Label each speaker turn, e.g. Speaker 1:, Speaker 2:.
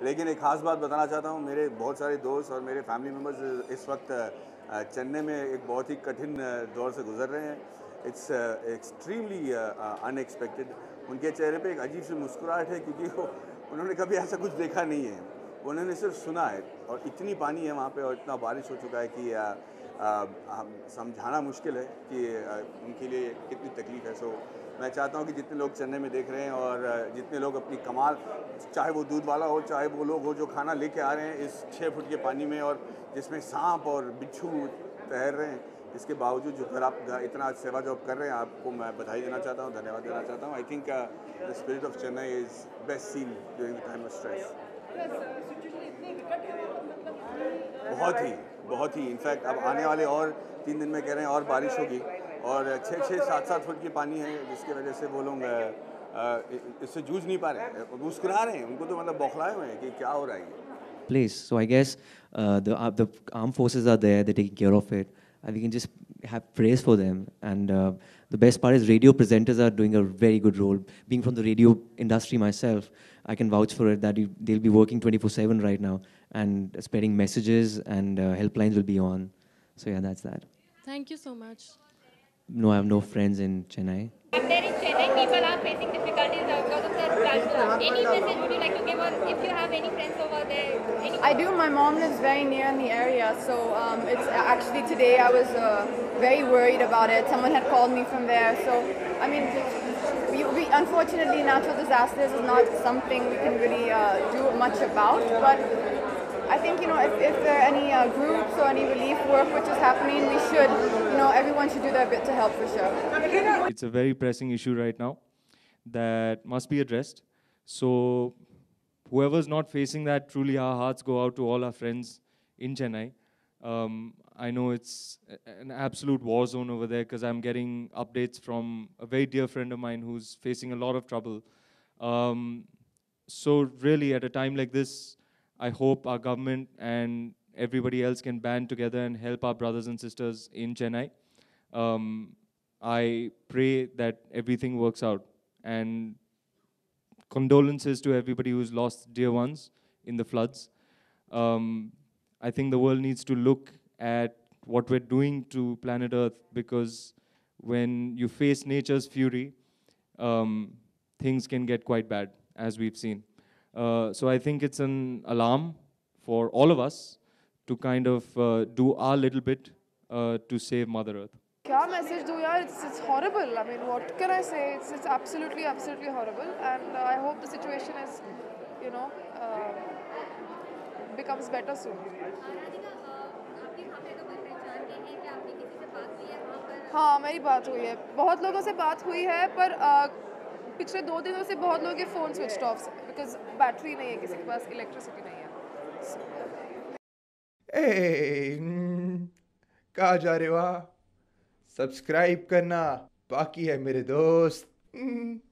Speaker 1: लेकिन एक ख़ास बात बताना चाहता हूँ, मेरे बहुत सारे दोस्त और मेरे फैमिली मेम्बर्स इस वक्त चेन्नई में एक बहुत ही कठिन दौर से गुजर रहे हैं। It's extremely unexpected. उनके चेहरे पे एक अजीब सी मुस्कुराहट है, क्योंकि उन्होंने कभी ऐसा कुछ देखा नहीं है, उन्होंने सिर्फ सुना है। और इतनी पानी है वहाँ पे और इतना बारिश हो चुका है कि हम समझाना मुश्किल है कि उनके लिए कितनी तकलीफ़ है। सो मैं चाहता हूँ कि जितने लोग चेन्नई में देख रहे हैं और जितने लोग अपनी कमाल, चाहे वो दूध वाला हो, चाहे वो लोग हो जो खाना लेके आ रहे हैं इस 6 फुट के पानी में, और जिसमें सांप और बिच्छू तैर रहे हैं, इसके बावजूद जो फिर आप इतना सेवा जॉब कर रहे हैं, आपको मैं बधाई देना चाहता हूँ, धन्यवाद देना चाहता हूँ। I think the spirit of Chennai is best seen during the time of stress. बहुत ही इनफैक्ट अब आने वाले और 3 दिन में कह रहे हैं और बारिश होगी, और 6-6, 7-7 फुट की पानी है, जिसकी वजह से वो लोग इससे जूझ नहीं पा रहे हैं, मुस्कुरा रहे हैं। उनको तो मतलब बौखलाए हुए हैं कि क्या हो रहा है ये।
Speaker 2: Place. So I guess the armed forces are there, they're taking care of it, and we can just have praise for them. And the best part is radio presenters are doing a very good role. Being from the radio industry myself, I can vouch for it that they'll be working 24/7 right now and spreading messages, and helplines will be on. So yeah, that's that.
Speaker 3: Thank you so much.
Speaker 2: No, I have no friends in Chennai.
Speaker 4: And there in Chennai, people are facing difficulties because of the flood. Any message would you like to give, or if you have any friends over there?
Speaker 5: I do. My mom lives very near in the area, so it's actually today I was very worried about it. Someone had called me from there, so I mean, we unfortunately natural disasters is not something we can really do much about, but I think, if there are any groups or any relief work which is happening, we should, everyone should do their bit to help for sure.
Speaker 6: It's a very pressing issue right now that must be addressed. So whoever's not facing that, truly our hearts go out to all our friends in Chennai. I know it's an absolute war zone over there because I'm getting updates from a very dear friend of mine who's facing a lot of trouble. So really at a time like this, I hope our government and everybody else can band together and help our brothers and sisters in Chennai. I pray that everything works out, and condolences to everybody who's lost dear ones in the floods. I think the world needs to look at what we're doing to planet Earth, because when you face nature's fury, things can get quite bad, as we've seen. So I think it's an alarm for all of us to kind of do our little bit to save Mother Earth.
Speaker 5: क्या message दूँ यार? It's horrible. I mean, what can I say? It's absolutely horrible, and I hope the situation is, becomes better soon. हाँ, मेरी बात हुई है, बहुत लोगों से बात हुई है, पर पिछले 2 दिनों से बहुत लोगों के फ़ोन स्विच ऑफ है, बिकॉज बैटरी नहीं है किसी के पास, इलेक्ट्रिसिटी नहीं है।
Speaker 7: कहाँ जा रहे हो? सब्सक्राइब करना बाकी है मेरे दोस्त।